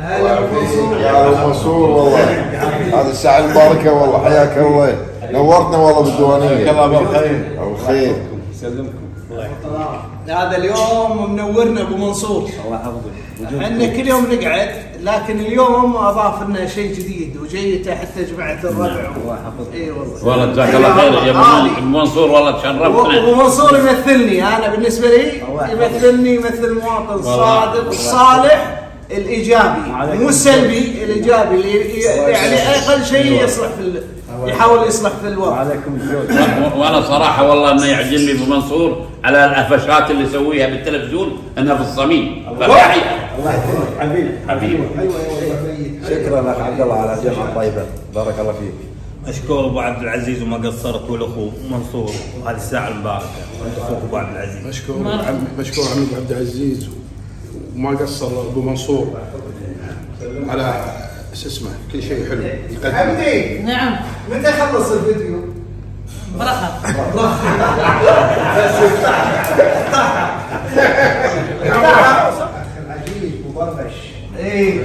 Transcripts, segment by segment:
هلا منصور. يا ابو منصور والله هذا الساعة المباركة والله، حياك الله، نورتنا والله بالديوانية. الله بالخير. بالخير. يسلمكم. هذا اليوم منورنا ابو منصور. الله يحفظك. احنا كل يوم نقعد، لكن اليوم اضاف لنا شيء جديد وجيته حتى جماعه الربع. الله يحفظك. اي والله. والله جزاك الله خير يا ابو منصور، والله تشرفتنا. ابو منصور يمثلني انا، بالنسبه لي يمثلني يمثل المواطن الصادق الصالح الايجابي، مو السلبي، الايجابي اللي يعني اقل شيء يصلح يحاول يصلح في الوضع. وعليكم الجود. وانا صراحه والله انه يعجبني ابو منصور على القفشات اللي يسويها بالتلفزيون انها في الصميم. الله يحفظك حبيبي حبيبي. شكرا لك عبد الله على الجمعه الطيبه، بارك الله فيك. مشكور ابو عبد العزيز وما قصرت والاخو منصور وهذه الساعه المباركه. وانت اخوك ابو عبد العزيز. مشكور عمي ابو عبد العزيز وما قصر ابو منصور على شو اسمه كل شيء حلو. عبدي نعم. متى خلص الفيديو؟ برخة. عجيب وبربش. اي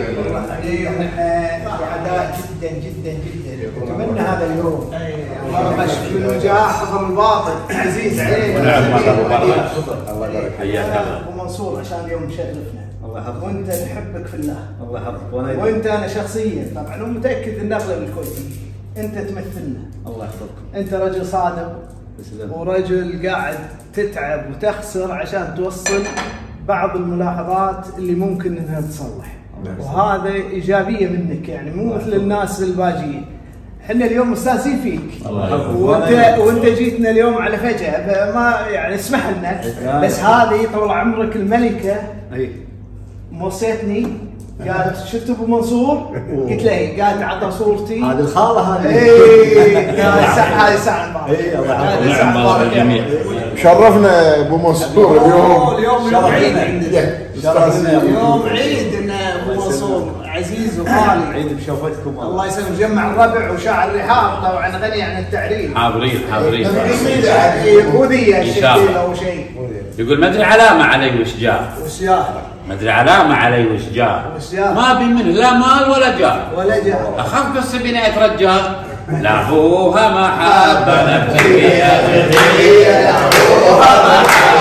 سعداء جدا جدا جدا. اتمنى هذا اليوم بربش بالنجاح حضر الباطل. عزيز عليك. الله يبارك فيك. ابو منصور عشان اليوم مشرفنا. الله يحفظك. وانت نحبك في الله. الله يحفظك. وانت انا شخصيا طبعا ومتاكد ان اغلب الكويتي انت تمثلنا. الله يحفظك. انت رجل صادق ورجل قاعد تتعب وتخسر عشان توصل بعض الملاحظات اللي ممكن انها تصلح، وهذا ايجابيه منك، يعني مو مثل الناس الباجيه. احنا اليوم مستانسين فيك وانت جيتنا اليوم على فجأة، فما يعني اسمح لنا، بس هذه طول عمرك الملكه موصيتني، قالت شفت ابو منصور؟ قلت له قالت عطى صورتي هذه الخاله هذه. هذه الساعه المباركه. اي الله يحفظك الجميع. شرفنا ابو منصور اليوم. اليوم عيد عندنا. شرفنا يوم عيد ان ابو منصور عزيز وغالي. عيد بشوفتكم. الله يسلمك. جمع الربع وشاعر الرحاب، طبعا غني عن التعريف. حاضرين. يهوديه ان شاء الله. او شيء. يقول ما ادري علامه علي وشجار. ما ادري علامه علي وشجار. ما بي منه لا مال ولا جاه. اخاف بس بنايه رجال. لابوها محبه نبتغي لا ابوها محبه